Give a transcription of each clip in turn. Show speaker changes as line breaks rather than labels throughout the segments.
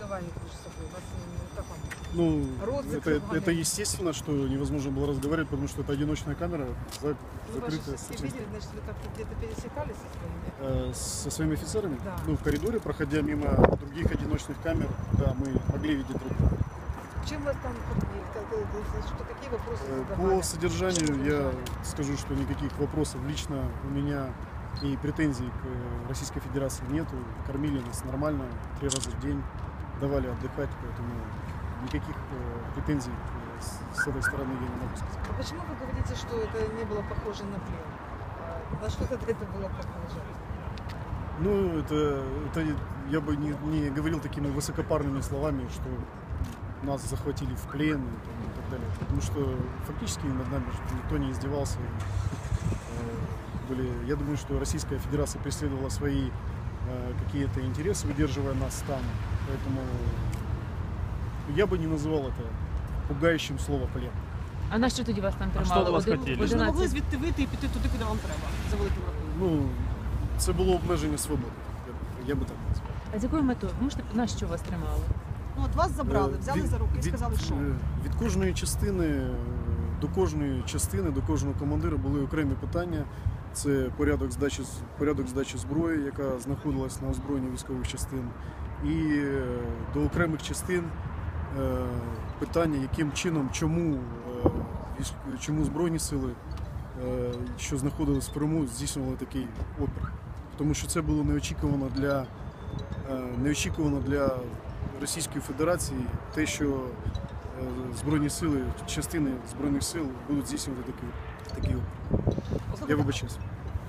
закрывали между собой? Вас, как вам?
Ну,
Рот
это
закрывали.
естественно, что невозможно было разговаривать, потому что это одиночная камера,
Ну, вы же
закрытая.
все видели, значит, вы как-то где-то пересекались со своими?
Со своими офицерами?
Да.
Ну, в коридоре, проходя мимо других одиночных камер, да, мы могли видеть друг друга.
Чем вас там побили? Что, какие вопросы
По
задавали?
содержанию
Что
я
задавали?
скажу, что никаких вопросов лично у меня и претензий к Российской Федерации нету. Кормили нас нормально, 3 раза в день, давали отдыхать, поэтому никаких претензий с этой стороны я не могу сказать.
А почему вы говорите, что это не было похоже на плен? На что тогда это было похоже?
Ну, это я бы не говорил такими высокопарными словами, что нас захватили в плен и так далее. Потому что фактически над нами никто не издевался. Я думаю, что Российская Федерация преследовала свои какие-то интересы, удерживая нас там. Поэтому я бы не называл это пугающим слово плен.
А на що тоді вас там
А
тримали?
що вас
Один-
хотіли?
в
Ви
Ви ж не могли
11?
звідти вийти і піти туди, куди вам треба, за великим рахунком.
Ну, це було обмеження свободи. Я би так назвав.
А з якою метою? Ви можете на що вас тримали?
Ну от вас забрали, взяли за руки і сказали, що?
Від кожної частини до кожного командира були окремі питання. Це порядок здачі зброї, яка знаходилась на озброєнні військових частин. І до окремих частин питання, яким чином, чому Збройні сили, що знаходились в Криму, здійснювали такий опір. Тому що це було неочікувано для Російської Федерації те, що Збройні сили, частини Збройних сил будуть здійснювати такий опір. Я вибачаюсь.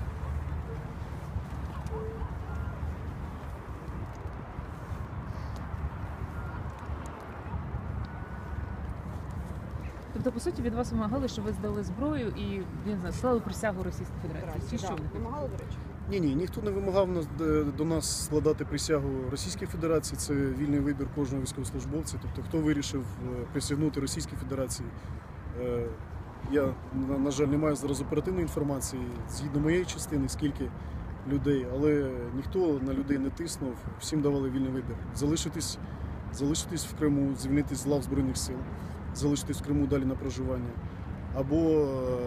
Тобто, по суті, від вас вимагали, що ви здали зброю і, я не знаю, склали присягу Російській Федерації. Чи що?
Да. Вимагали, до речі?
Ні, ніхто не вимагав до нас складати присягу Російській Федерації. Це вільний вибір кожного військовослужбовця. Тобто, хто вирішив присягнути Російській Федерації, я, на жаль, не маю зараз оперативної інформації згідно моєї частини, скільки людей, але ніхто на людей не тиснув, всім давали вільний вибір. Залишитись в Криму, звільнитись з лав Збройних сил, залишитись в Криму далі на проживання, або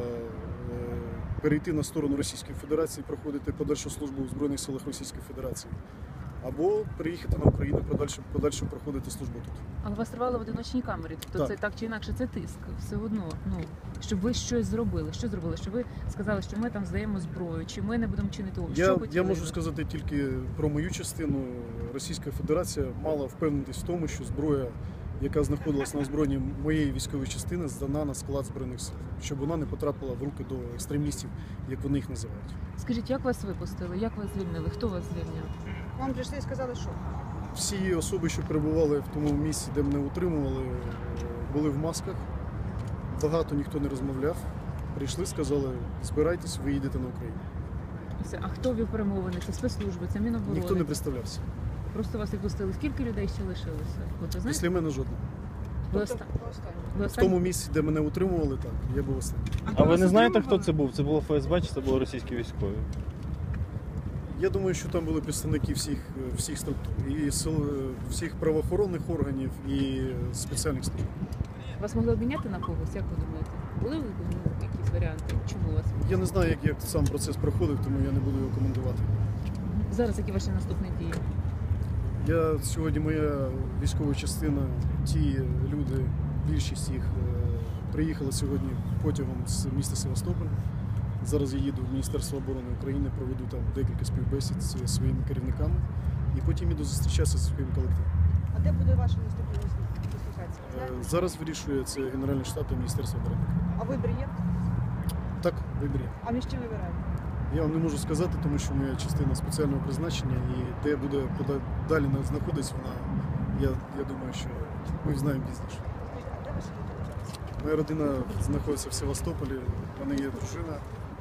перейти на сторону Російської Федерації, проходити подальшу службу у Збройних силах Російської Федерації, або приїхати на Україну і подальше проходити службу тут.
Але вас тривали в одиночній камері. Тобто
Так.
це так чи інакше, це тиск. Все одно, щоб ви щось зробили. Що зробили? Що ви сказали, що ми там здаємо зброю, чи ми не будемо чинити опір? Що
Я
хотіли
можу
ви?
сказати тільки про мою частину. Російська Федерація мала впевнитись в тому, що зброя, яка знаходилась на озброєнні моєї військової частини, здана на склад Збройних сил, щоб вона не потрапила в руки до екстремістів, як вони їх називають.
Скажіть, як вас випустили? Як вас звільнили? Хто вас звільняв?
Вам прийшли і сказали, що?
Всі особи, що перебували в тому місці, де мене утримували, були в масках. Багато ніхто не розмовляв. Прийшли, сказали, збирайтесь, ви їдете на Україну.
Все. А хто вів перемовини? Це спецслужби, це Міноборони?
Ніхто не представлявся.
Просто вас відпустили. Скільки людей ще лишилося? От ви знаєте?
Після мене жодного.
Ви
Тобто,
оста-
останнє.
ви
В
останні?
тому місці, де мене утримували, так, я був останній.
А ви не знаєте, хто це був? Це було ФСБ чи це були російські військові?
Я думаю, що там були представники всіх структур, і всіх правоохоронних органів, і спеціальних служб.
Вас могли обміняти на когось? Як ви думаєте? Були якісь варіанти? Чому вас?
Я не знаю, як сам процес проходив, тому я не буду його коментувати.
Зараз які ваші наступні дії?
Сьогодні моя військова частина, ті люди, більшість їх приїхали сьогодні потягом з міста Севастополь. Зараз я їду в Міністерство оборони України, проведу там декілька співбесід зі своїми керівниками і потім іду зустрічатися зі своїм колективом.
А де буде ваша наступна дислокація? Знаєте?
Зараз вирішує це Генеральний штаб та Міністерство оборони.
А вибір є?
Так, вибір є.
А між чим вибираєте?
Я вам не можу сказати, тому що моя частина спеціального призначення і де буде далі знаходитись вона, я думаю, що ми знаємо пізніше.
А де ваша дислокація?
Моя родина знаходиться в Севастополі, в мене є дружина.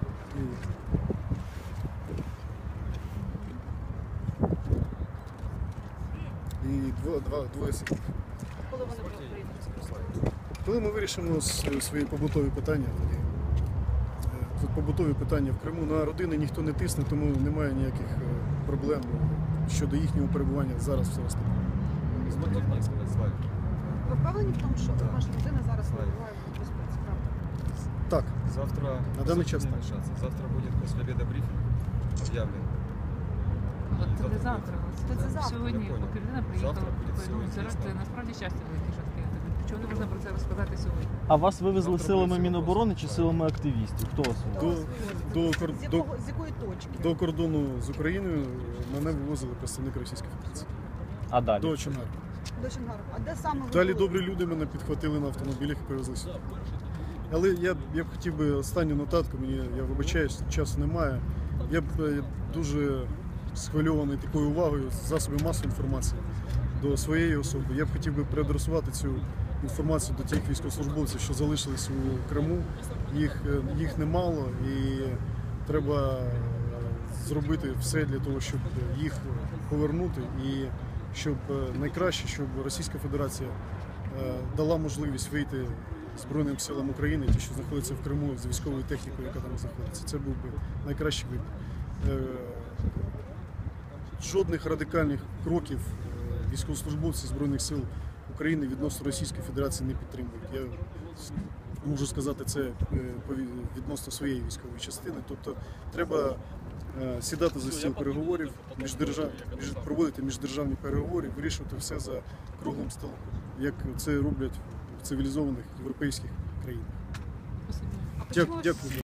І двоє синів.
Коли вони приїдуть?
Коли ми вирішимо свої побутові питання, тоді тут побутові питання в Криму на родини ніхто не тисне, тому немає ніяких проблем щодо їхнього перебування зараз в Севастополі.
смотрите, мне сказать, с вами.
Ви впевнені в тому, що
Так.
ваша людина зараз
Так.
перебуває в безпеці? Правда?
Так,
Завтра...
На данный час
не
так.
решаться. Завтра будет после обеда брифинг объявлен.
От це не
Завтра
завтра.
Це завтра.
Сьогодні,
Я понял.
поки людина приїхала,
Завтра буде все
ну, зараз
інтересно.
це насправді щастя велике, що таке. Чому не можна про це розказати сьогодні?
А вас вивезли
Завтра
силами
буде
Міноборони чи
вопрос.
силами активістів? Хто вас вивез?
З якої точки?
до кордону з Україною мене вивозили представники Російської Федерації.
А далі?
До Чонгару.
До Чонгару. А де саме ви
Далі
були?
добрі люди мене підхватили на автомобілях і привезли сюди. Але я б хотів би останню нотатку, я вибачаюсь, часу немає. Я б дуже схвильований такою увагою з засобів масової інформації до своєї особи. Я б хотів би переадресувати цю інформацію до тих військовослужбовців, що залишились у Криму. Їх немало і треба зробити все для того, щоб їх повернути і щоб найкраще, щоб Російська Федерація дала можливість вийти Збройним силам України, ті, що знаходяться в Криму, з військовою технікою, яка там знаходиться. Це був би найкращий вибір. Жодних радикальних кроків військовослужбовці Збройних сил України відносно Російської Федерації не підтримують. Я можу сказати це відносно своєї військової частини. Тобто треба сідати за стіл переговорів, проводити міждержавні переговори, вирішувати все за круглим столом, як це роблять в цивілізованих європейських країнах.
Спасибо. А
Дякую.